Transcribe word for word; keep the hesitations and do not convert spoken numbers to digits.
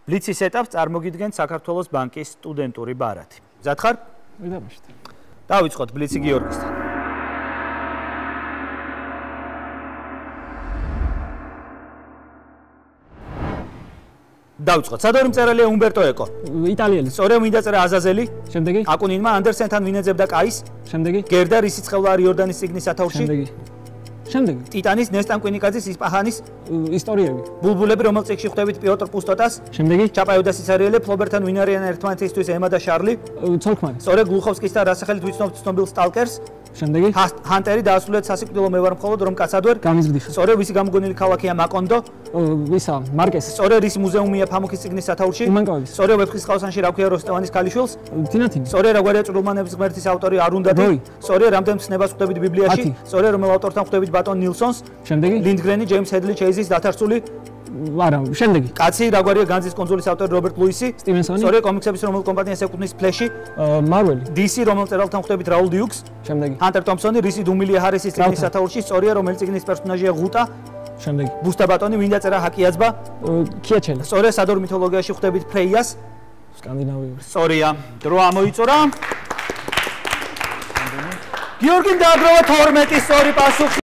ბლიცის ეტაპს წარმოგიდგენთ საქართველოს ბანკის სტუდენტური ბარათი. მზად ხარ? ვიდამაშით. დავიწყოთ ბლიცი გიორგისთან. დავიწყოთ. სადორი მწერალია უმბერტო ეკო. იტალიელი. სწორედ მინდა წერა აზაზელი. შემდეგი. აკუნინმა ანდერსენთან ვინეძებდა კაის. შემდეგი. გერდა რისი წყევლა არის იორდანის ციგნის სათაურში. შემდეგი. შემდეგი. ტიტანის ნესტან კვინიკაძის ისპაჰანის ისტორიები. ბულბულები რომელ წიგნში ხვდებით პიოტრ პუსტოტას. შემდეგი. ჩაპაიუდას ისარიელი ფლობერთან ვინ არიან ერთმანეთისთვის ემა და შარლი. ცოლქმანი. სწორედ გლუხოვსკის და რასახელით ვიცნობთ ცნობილ სტალკერს. შემდეგი. ჰანტერი დაასრულეთ სასიკვდილო მე ვარ მხოლოდ რომ კაცადვერ. გამიზრდიხარ. სწორედ ვისი გამოგონილი ქალაქია მაკონდო. ვისა მარკესი. სწორედ რის მუზეუმია ფამუქის ციგნის სათაურში. უმანკავის. სწორედ ვეფხისტყაოსანში რა ქვია როსტევანის ქალიშვილს. თინათინი. სწორედ რაგვარია წვრილმანების ღმერთის ავტორი არუნდატი. სწორედ რამდენ ცნებას ხვდებით ბიბლიაში. სწორედ რომელ ავტორთან ხვდებით ბატონ ნილსონს. შემდეგი. ლინდგრენი, ჯეიმს ჰედლი ჩეიზის დათარცული. არა, შემდეგი. კაცი რაგვარია განძის კონძულის ავტორი რობერტ ლუისი. სტივენსონი. სწორედ კომიქსების რომელ კომპანიას ეკუთვნის ფლეში. მარველი. დი სი რომელ წერალთან ხვდებით რაულ დიუქს. შემდეგი. ჰანტერ თომპსონი, რისი დუმილია ჰარისის ციგნის სათაურში. სწორია რომელი ციგნის პერსონაჟია ღუტა. შემდეგი. ბუსტა ბატონი, ვინდა წერა ჰაკიაზბა. კიაჩელი. სწორედ სადორ მითოლოგიაში ხვდებით ფრეიას. სკანდინავიური. სწორია. დრო ამოიწურა. გიორგიმ დააგროვა თორმეტი სწორი პასუხი.